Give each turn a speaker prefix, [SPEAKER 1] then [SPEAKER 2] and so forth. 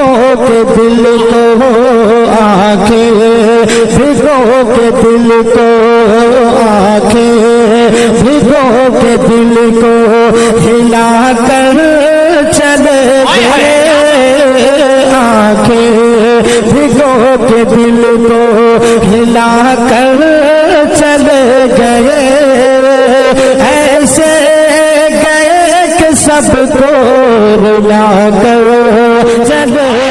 [SPEAKER 1] के दिल को आंखें, भिगो के दिल को आंखें, भिगो के दिल को हिला कर चले गए, आंखें भिगो के दिल को हिला कर चले गए, ऐसे गए कि सबको रुला कर चले